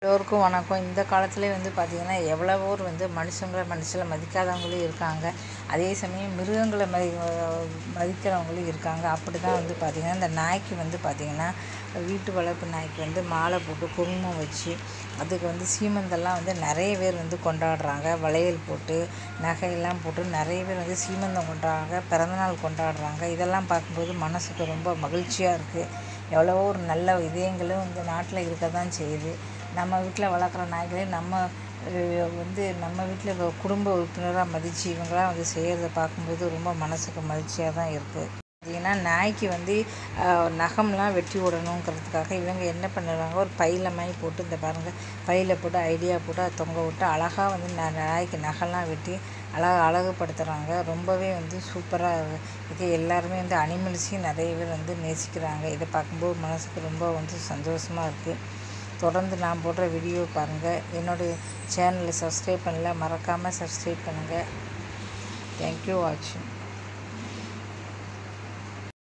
எல்லோருக்கும் வணக்கம். இந்த காலத்திலே பார்த்திங்கன்னா எவ்வளவோ மனுஷங்களை மதிக்காதவங்களும் இருக்காங்க. அதே சமயம் மிருகங்களை மதிக்கிறவங்களும் இருக்காங்க. அப்படி தான் பார்த்திங்கன்னா இந்த நாய்க்கு பார்த்திங்கன்னா வீட்டு வளர்ப்பு நாய்க்கு மாலை போட்டு குங்குமம் வச்சு அதுக்கு சீமந்தெல்லாம் நிறைய பேர் கொண்டாடுறாங்க. வளையல் போட்டு நகையெல்லாம் போட்டு நிறைய பேர் சீமந்தம் கொண்டாடுறாங்க, பிறந்தநாள் கொண்டாடுறாங்க. இதெல்லாம் பார்க்கும்போது மனசுக்கு ரொம்ப மகிழ்ச்சியாக இருக்குது. எவ்வளவோ ஒரு நல்ல இதயங்களும் இந்த நாட்டில் இருக்க தான் செய்யுது. நம்ம வீட்டில் வளர்க்குற நாய்களே நம்ம வீட்டில் குடும்ப உறுப்பினராக மதித்து இவங்களாம் செய்கிறத பார்க்கும்போது ரொம்ப மனசுக்கு மகிழ்ச்சியாக தான் இருக்குது. பார்த்திங்கன்னா நாய்க்கு நகம்லாம் வெட்டி விடணுங்கிறதுக்காக இவங்க என்ன பண்ணுறாங்க, ஒரு பையில் மாதிரி போட்டு இந்த பாருங்கள், பையில் போட்டு ஐடியா போட்டு அதை தொங்க விட்டு அழகாக நாய்க்கு நகைலாம் வெட்டி அழகுபடுத்துகிறாங்க. ரொம்பவே சூப்பராக இருக்குது. எல்லாருமே அனிமல்ஸையும் நிறைய பேர் நேசிக்கிறாங்க. இதை பார்க்கும்போது மனசுக்கு ரொம்ப சந்தோஷமாக இருக்குது. தொடர்ந்து நான் போடுற வீடியோ பாருங்கள். என்னுடைய சேனலை சப்ஸ்கிரைப் பண்ணல, மறக்காமல் சப்ஸ்கிரைப் பண்ணுங்கள். தேங்க்யூ வாட்சிங்.